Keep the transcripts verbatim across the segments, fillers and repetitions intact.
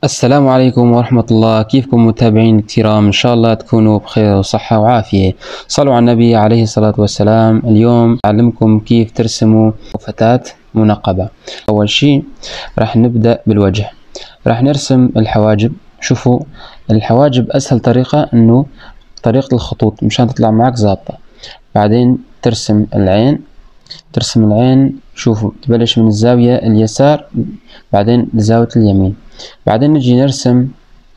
السلام عليكم ورحمة الله. كيفكم متابعين الكرام؟ إن شاء الله تكونوا بخير وصحة وعافية. صلوا على النبي عليه الصلاة والسلام. اليوم أعلمكم كيف ترسموا فتاة منقبة. أول شيء راح نبدأ بالوجه، راح نرسم الحواجب. شوفوا الحواجب أسهل طريقة إنه طريقة الخطوط مشان تطلع معك ظابطة. بعدين ترسم العين، ترسم العين شوفوا تبلش من الزاوية اليسار بعدين لزاوية اليمين. بعدين نجي نرسم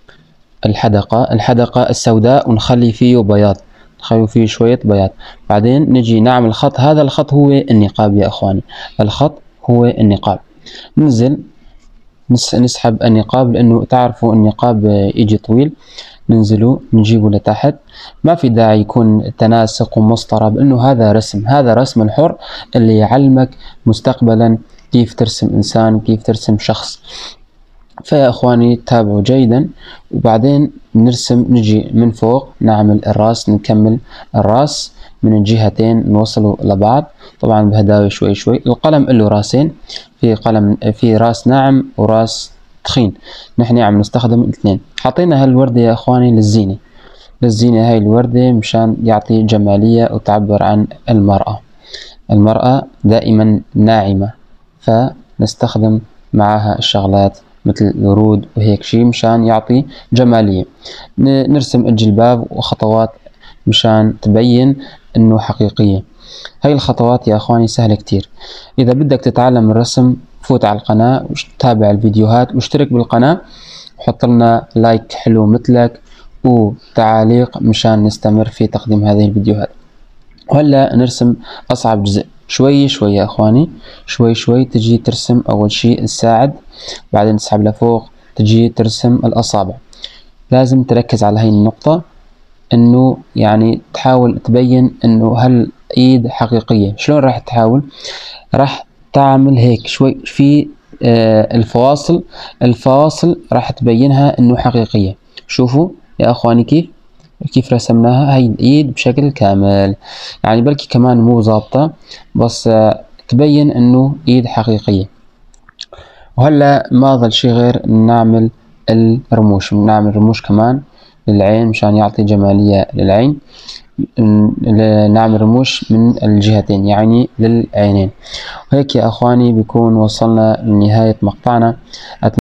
الحدقة، الحدقة السوداء ونخلي فيه بياض، نخلي فيه شوية بياض. بعدين نجي نعمل خط، هذا الخط هو النقاب يا اخواني، الخط هو النقاب. ننزل نسحب النقاب لانه تعرفوا النقاب يجي طويل، ننزله نجيبه لتحت. ما في داعي يكون تناسق ومسطرة، لانه هذا رسم، هذا رسم الحر اللي يعلمك مستقبلا كيف ترسم انسان، كيف ترسم شخص. فيا اخواني تابعوا جيدا. وبعدين نرسم، نجي من فوق نعمل الراس، نكمل الراس من الجهتين نوصله لبعض، طبعا بهداوي شوي شوي. القلم له راسين، في قلم في راس ناعم وراس تخين، نحن عم نستخدم الاثنين. حطينا هالوردة يا اخواني للزينة، للزينة هاي الوردة مشان يعطي جمالية وتعبر عن المرأة. المرأة دائما ناعمة، فنستخدم معها الشغلات مثل الورود وهيك شيء مشان يعطي جمالية. نرسم الجلباب وخطوات مشان تبين انه حقيقية. هاي الخطوات يا اخواني سهلة كتير. اذا بدك تتعلم الرسم فوت على القناة وتابع الفيديوهات واشترك بالقناة وحط لنا لايك حلو مثلك وتعاليق مشان نستمر في تقديم هذه الفيديوهات. وهلا نرسم اصعب جزء شوي شوي يا اخواني، شوي شوي. تجي ترسم اول شيء الساعد، بعدين تسحب لفوق تجي ترسم الاصابع. لازم تركز على هاي النقطة، انه يعني تحاول تبين انه هل ايد حقيقية. شلون راح تحاول؟ راح تعمل هيك شوي في آه الفواصل، الفواصل راح تبينها انه حقيقية. شوفوا يا اخواني كيف كيف رسمناها هاي الايد بشكل كامل، يعني بلكي كمان مو ظابطة بس تبين انه ايد حقيقية. وهلا ما ظل شي غير نعمل الرموش، نعمل رموش كمان للعين مشان يعطي جمالية للعين. نعمل رموش من الجهتين يعني للعينين. وهيك يا اخواني بيكون وصلنا لنهاية مقطعنا.